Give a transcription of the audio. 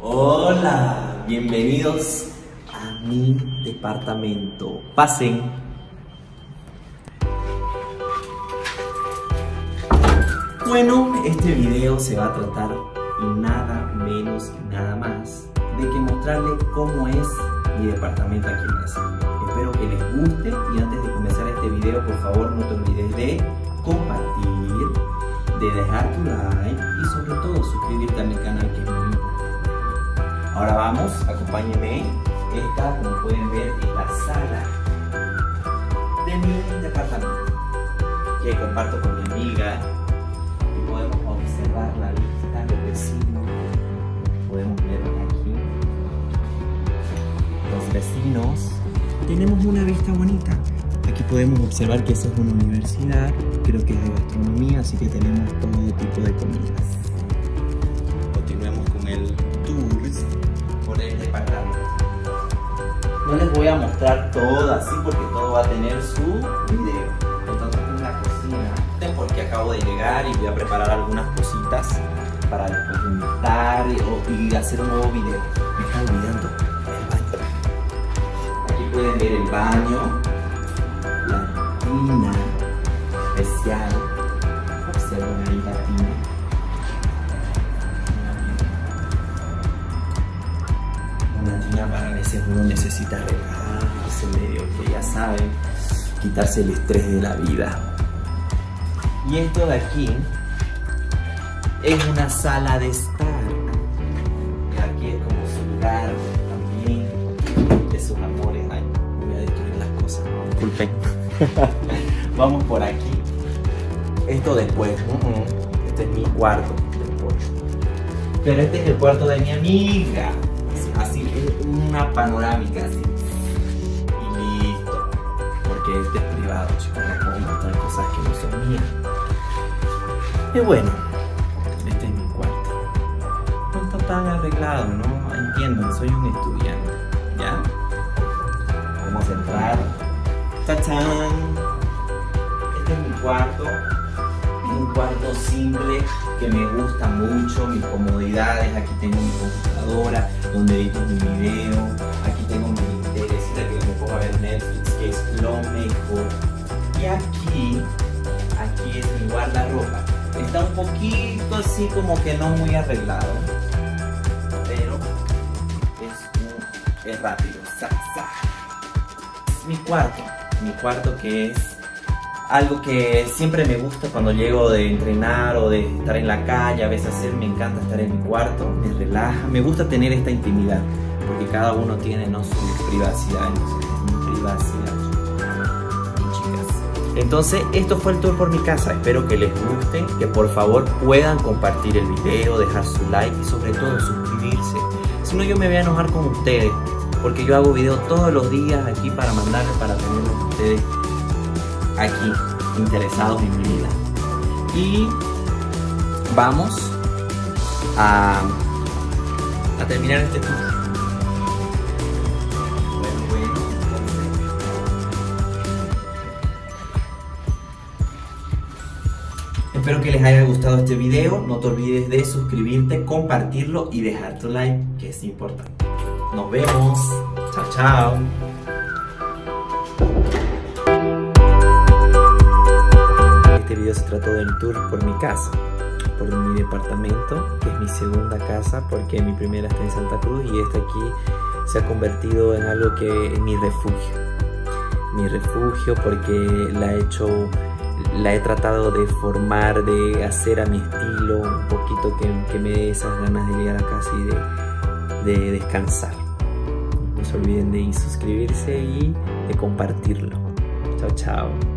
Hola, bienvenidos a mi departamento. Pasen. Bueno, este video se va a tratar nada menos y nada más de que mostrarles cómo es mi departamento aquí en Brasil. Espero que les guste y antes de comenzar este video, por favor, no te olvides de compartir, de dejar tu like y sobre todo suscribirte a mi canal, que es muy importante. Ahora vamos, acompáñenme. Esta, como pueden ver, es la sala de mi departamento que comparto con mi amiga y podemos observar la vista de los vecinos. Podemos ver aquí los vecinos. Tenemos una vista bonita. Aquí podemos observar que esa es una universidad, creo que es de gastronomía, así que tenemos todo tipo de comidas. Continuemos con el tour por el departamento. No les voy a mostrar todo así porque todo va a tener su video. Entonces en la cocina, porque acabo de llegar y voy a preparar algunas cositas para después invitar y hacer un nuevo video. Me está olvidando el baño. Aquí pueden ver el baño. La tina especial. Observen ahí la tina. Una tina para a veces uno necesita relajarse medio, que ya saben, quitarse el estrés de la vida. Y esto de aquí es una sala de estar. Y aquí es como su lugar también de sus amores. Ay, voy a destruir las cosas, no, disculpen. Vamos por aquí. Esto después. Este es mi cuarto después. Pero este es el cuarto de mi amiga. Así, una panorámica así. Y listo. Porque este es privado, chicos. No puedo mostrar cosas que no son mías. Y bueno, este es mi cuarto. No está tan arreglado, ¿no? Entiendan, soy un estudiante. ¿Ya? Vamos a entrar. ¡Tachán! Este es mi cuarto. Un cuarto simple que me gusta mucho, mis comodidades. Aquí tengo mi computadora donde edito mi video. Aquí tengo mi telecita que me pongo a ver Netflix, que es lo mejor. Y aquí es mi guardarropa. Está un poquito así como que no muy arreglado, pero es rápido. Es mi cuarto que es algo que siempre me gusta cuando llego de entrenar o de estar en la calle, a veces me encanta estar en mi cuarto, me relaja, me gusta tener esta intimidad, porque cada uno tiene, ¿no?, su privacidad, mi privacidad. Entonces, esto fue el tour por mi casa. Espero que les guste, que por favor puedan compartir el video, dejar su like y sobre todo suscribirse. Si no, yo me voy a enojar con ustedes, porque yo hago videos todos los días aquí para mandarles, para tenerlos ustedes aquí, interesados en mi vida. Y vamos a terminar este tour. Espero que les haya gustado este video. No te olvides de suscribirte, compartirlo y dejar tu like, que es importante. Nos vemos. Chao, chao. Este video se trató del tour por mi casa, por mi departamento, que es mi segunda casa, porque mi primera está en Santa Cruz y esta aquí se ha convertido en algo que es mi refugio. Mi refugio porque la he tratado de formar, de hacer a mi estilo, un poquito que me dé esas ganas de llegar a casa y de descansar. No se olviden de suscribirse y de compartirlo. Chao, chao.